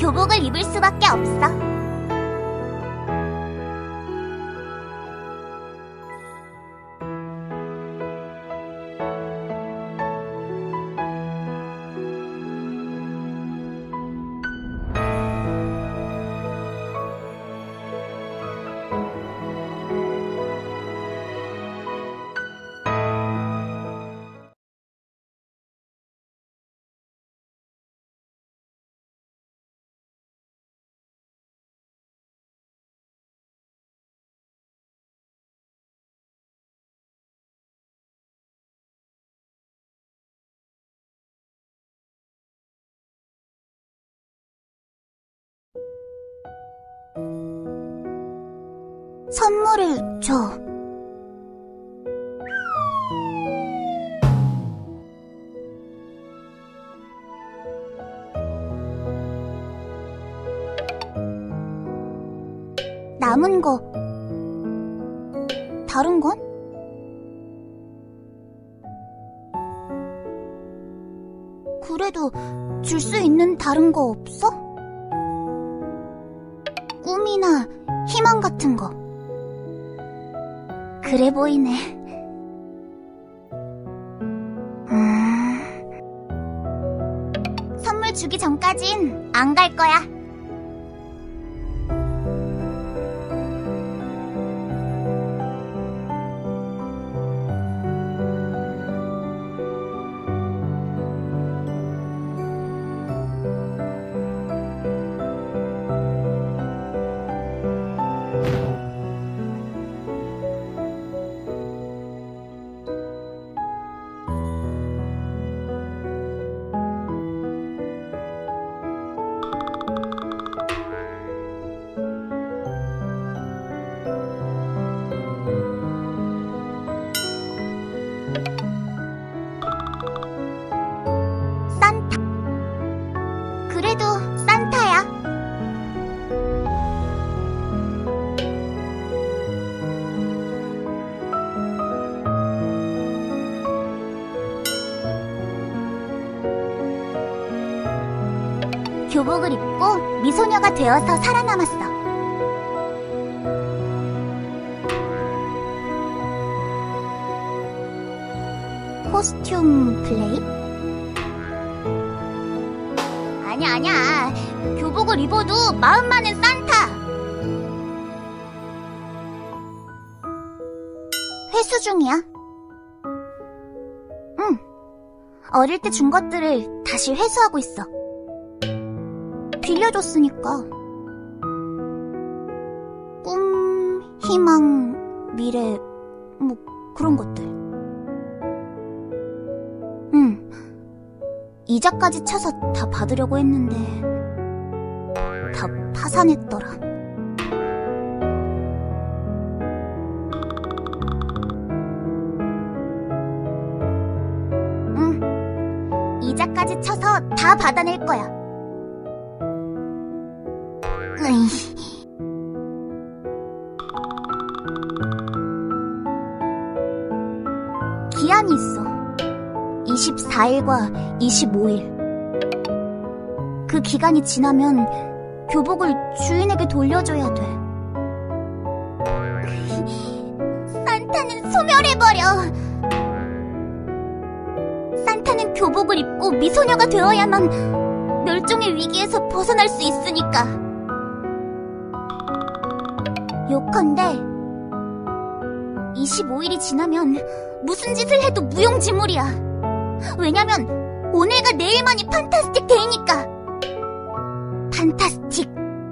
교복을 입을 수밖에 없어. 선물을 줘. 남은 거, 다른 건? 그래도 줄 수 있는 다른 거 없어? 꿈이나 희망 같은 거. 그래 보이네. 선물 주기 전까진 안 갈 거야. 그래도 산타야. 교복을 입고 미소녀가 되어서 살아남았어. 코스튬 플레이? 아니야. 교복을 입어도 마음 많은 산타. 회수 중이야. 응. 어릴 때 준 것들을 다시 회수하고 있어. 빌려줬으니까. 꿈, 희망, 미래, 뭐 그런 것들. 응. 이자까지 쳐서 다 받으려고 했는데 다 파산했더라. 응. 이자까지 쳐서 다 받아낼 거야. 으이. 기한이 있어. 24일과 25일. 그 기간이 지나면 교복을 주인에게 돌려줘야 돼. 산타는 소멸해버려. 산타는 교복을 입고 미소녀가 되어야만 멸종의 위기에서 벗어날 수 있으니까. 요컨대 25일이 지나면 무슨 짓을 해도 무용지물이야. 왜냐면 오늘과 내일만이 판타스틱 데이니까. 판타스틱.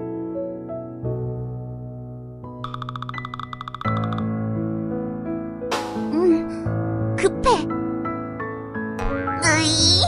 급해. 으이.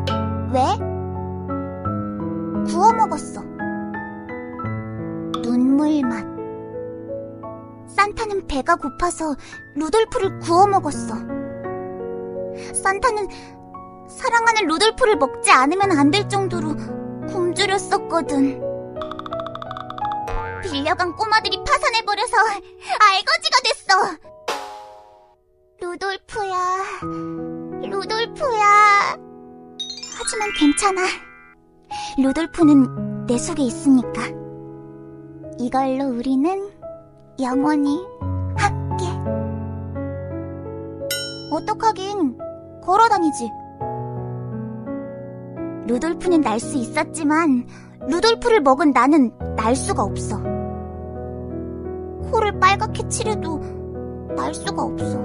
왜? 구워 먹었어. 눈 눈물 맛. 산타는 배가 고파서 루돌프를 구워 먹었어. 산타는 사랑하는 루돌프를 먹지 않으면 안 될 정도로 굶주렸었거든. 빌려간 꼬마들이 파산해버려서 알거지가 됐어. 루돌프야, 루돌프야. 하지만 괜찮아. 루돌프는 내 속에 있으니까. 이걸로 우리는 영원히 함께. 어떡하긴, 걸어다니지. 루돌프는 날 수 있었지만 루돌프를 먹은 나는 날 수가 없어. 코를 빨갛게 칠해도 날 수가 없어.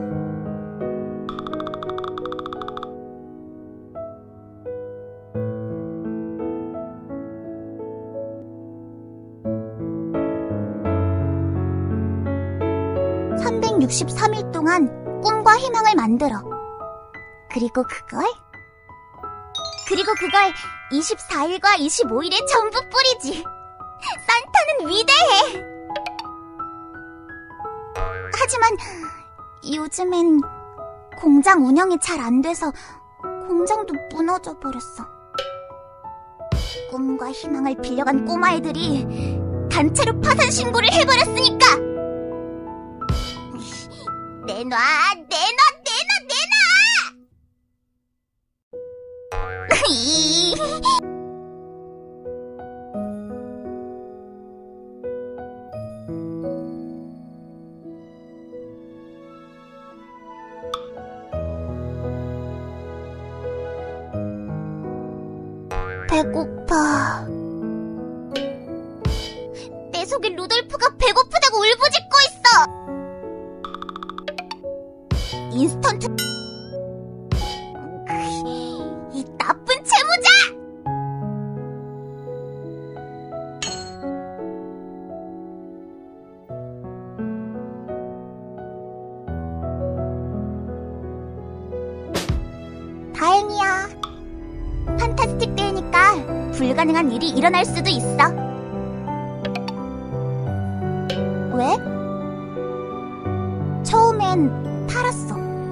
(363일) 동안 꿈과 희망을 만들어. 그리고 그걸 24일과 25일에 전부 뿌리지. 산타는 위대해. 하지만 요즘엔 공장 운영이 잘 안 돼서 공장도 무너져 버렸어. 꿈과 희망을 빌려간 꼬마애들이 단체로 파산 신고를 해버렸으니까. 내놔, 내놔, 내놔, 내놔! 배고파. 내 속에 루돌프가 배고프다고 울부짖고 있어. 인스턴트. 이 나쁜 채무자! 다행이야. 판타스틱 데이니까 불가능한 일이 일어날 수도 있어. 왜? 처음엔 팔았어.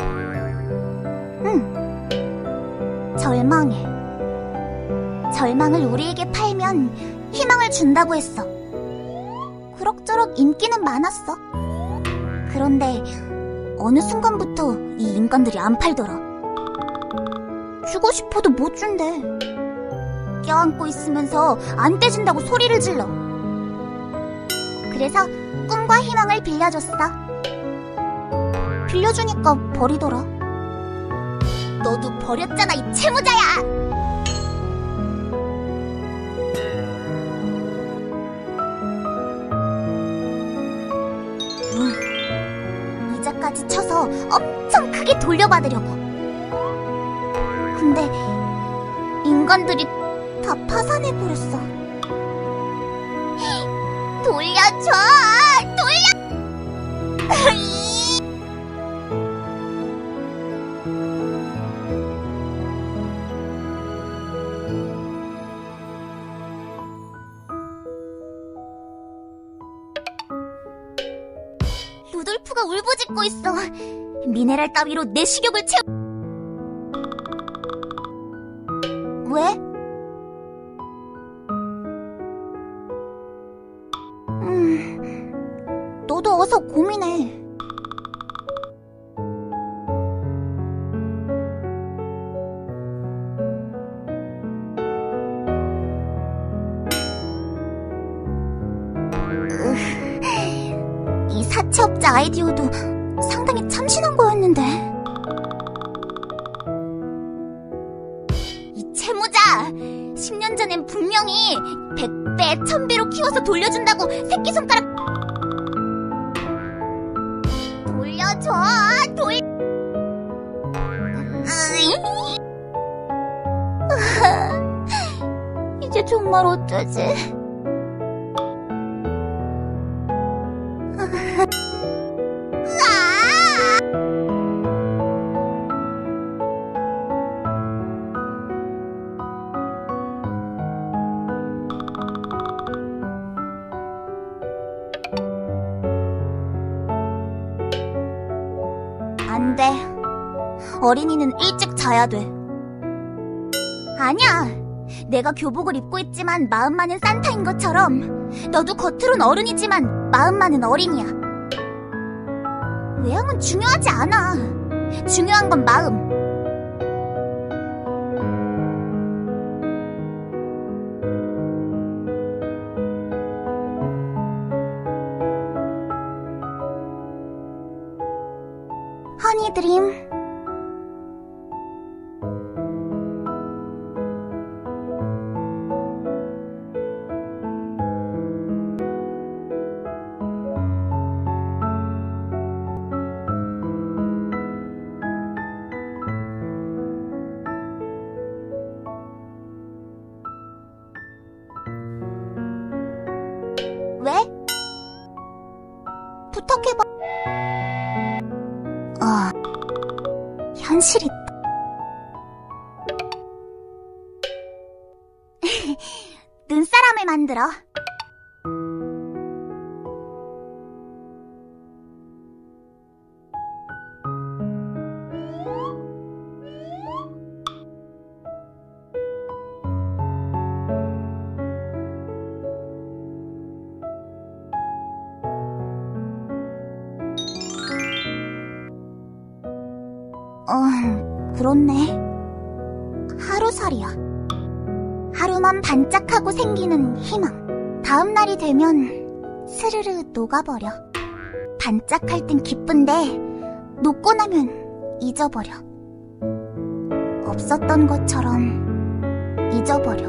절망해. 절망을 우리에게 팔면 희망을 준다고 했어. 그럭저럭 인기는 많았어. 그런데 어느 순간부터 이 인간들이 안 팔더라. 주고 싶어도 못 준대. 껴안고 있으면서 안 떼준다고 소리를 질러. 그래서 꿈과 희망을 빌려줬어. 빌려주니까 버리더라. 너도 버렸잖아, 이 채무자야! 이자까지 쳐서 엄청 크게 돌려받으려고. 근데 인간들이 다 파산해버렸어. 돌려줘! 돌려! 루돌프가 울부짖고 있어. 미네랄 따위로 내 식욕을 채워. 왜? 너도 어서 고민해. 이 사채업자 아이디어도 상당히 참신한 거였는데. 이 채무자! 10년 전엔 분명히 100배, 1000배로 키워서 돌려준다고 새끼손가락. 돌려줘! 이제 정말 어쩌지? 어린이는 일찍 자야 돼. 아니야. 내가 교복을 입고 있지만 마음만은 산타인 것처럼 너도 겉으론 어른이지만 마음만은 어린이야. 외형은 중요하지 않아. 중요한 건 마음. 허니드림. 왜? 부탁해봐. 현실이 눈사람을 만들어. 그렇네. 하루살이야. 하루만 반짝하고 생기는 희망. 다음 날이 되면 스르르 녹아버려. 반짝할 땐 기쁜데 녹고 나면 잊어버려. 없었던 것처럼 잊어버려.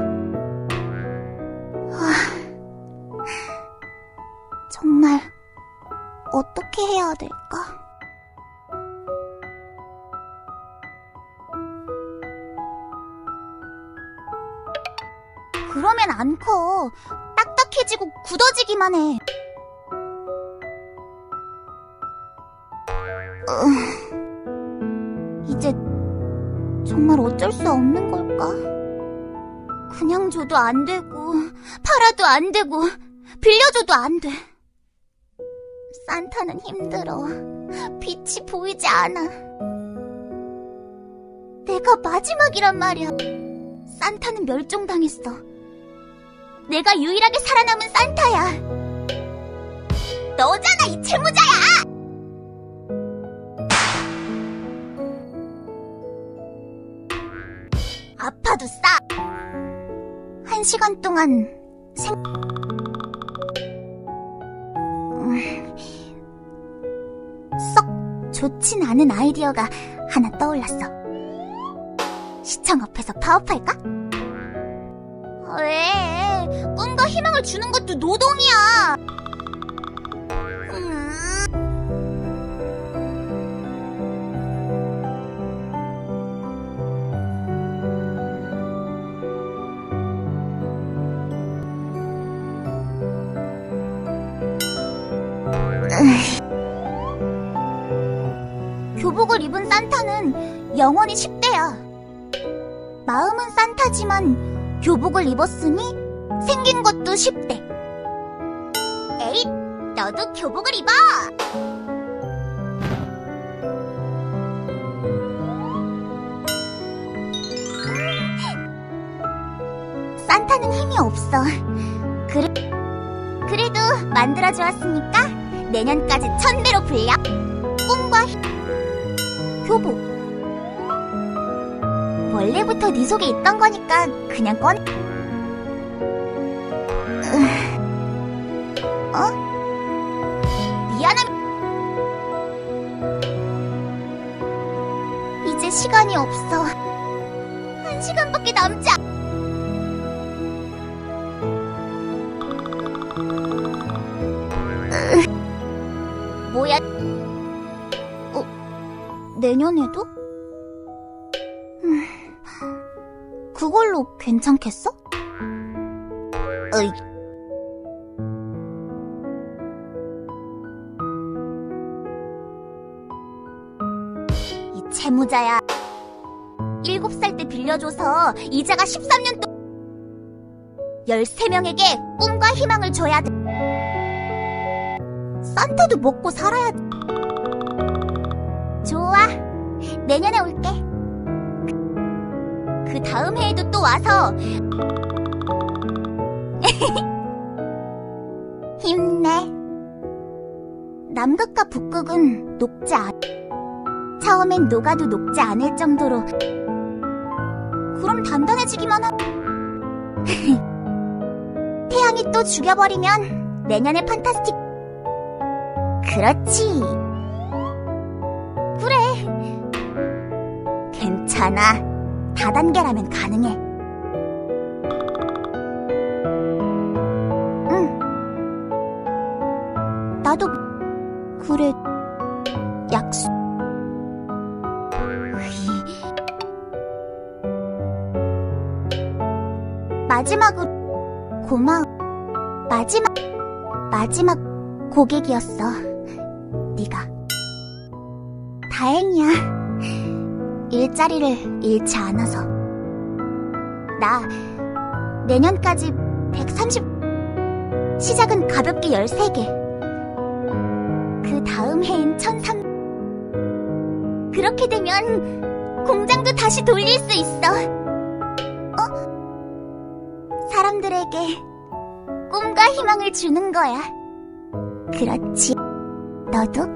정말 어떻게 해야 될까? 그러면 안 커. 딱딱해지고 굳어지기만 해. 이제 정말 어쩔 수 없는 걸까? 그냥 줘도 안 되고 팔아도 안 되고 빌려줘도 안 돼. 산타는 힘들어. 빛이 보이지 않아. 내가 마지막이란 말이야. 산타는 멸종당했어. 내가 유일하게 살아남은 산타야. 너잖아, 이 채무자야! 아파도 싸. 1시간 동안 썩 좋진 않은 아이디어가 하나 떠올랐어. 시청 앞에서 파업할까? 왜? 꿈과 희망을 주는 것도 노동이야. 교복을 입은 산타는 영원히 10대야. 마음은 산타지만 교복을 입었으니 생긴 것도 10대. 에잇, 너도 교복을 입어! 산타는 힘이 없어. 그래도 만들어주었으니까 내년까지 1000배로 불려. 꿈과 교복. 원래부터 네 속에 있던 거니까 그냥 꺼내. 미안함. 이제 시간이 없어. 1시간밖에 남지 않... 뭐야? 내년에도? 그걸로 괜찮겠어? 으이. 이 채무자야. 7살 때 빌려줘서 이자가 13년 동안 13명에게 꿈과 희망을 줘야 돼. 산타도 먹고 살아야 돼. 좋아. 내년에 올게. 그 다음 해에도 또 와서 힘내. 남극과 북극은 녹지 처음엔 녹아도 녹지 않을 정도로. 그럼 단단해지기만 태양이 또 죽여버리면 내년에 판타스틱. 그렇지. 그래. 괜찮아. 다단계라면 가능해. 응. 나도 그래. 약속. 마지막으로 고마워. 마지막 고객이었어. 네가. 다행이야. 일자리를 잃지 않아서. 나 내년까지 130. 시작은 가볍게 13개. 그 다음 해인 1300. 그렇게 되면 공장도 다시 돌릴 수 있어. 사람들에게 꿈과 희망을 주는 거야. 그렇지. 너도?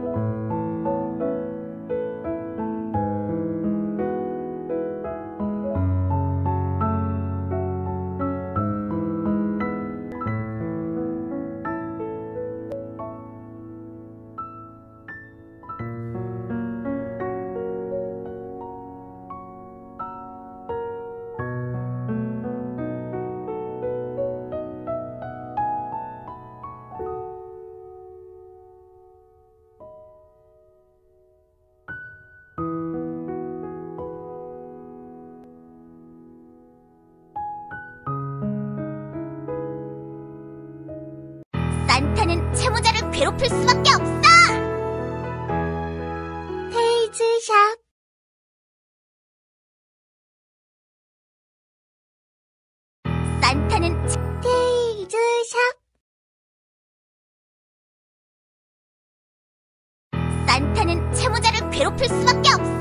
산타는 채무자를 괴롭힐 수밖에 없어! 헤이즈샵. 산타는 헤이즈샵. 산타는 채무자를 괴롭힐 수밖에 없어!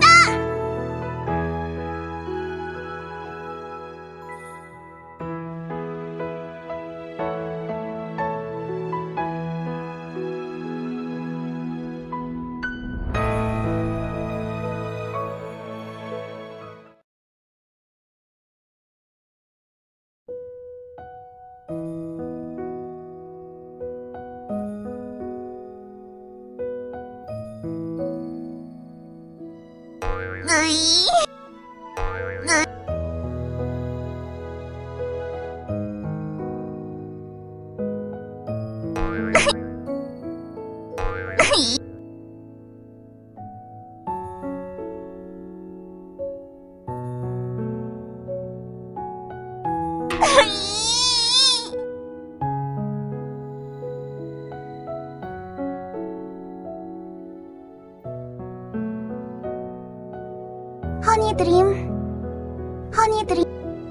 허니드림.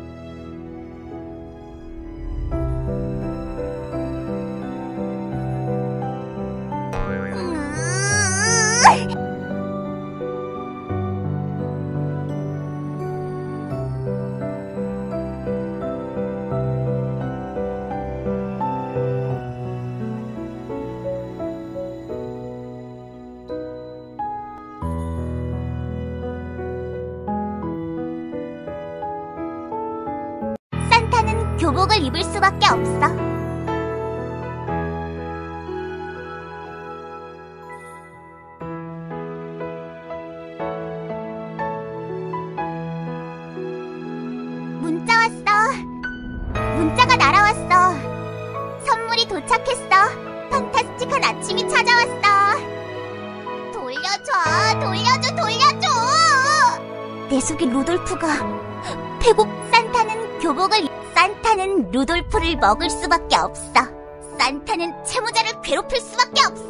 산타는 교복을 입을 수밖에 없어. 문자 왔어. 문자가 날아왔어. 선물이 도착했어. 판타스틱한 아침이 찾아왔어. 돌려줘. 내 속에 루돌프가 산타는 루돌프를 먹을 수밖에 없어. 산타는 채무자를 괴롭힐 수밖에 없어.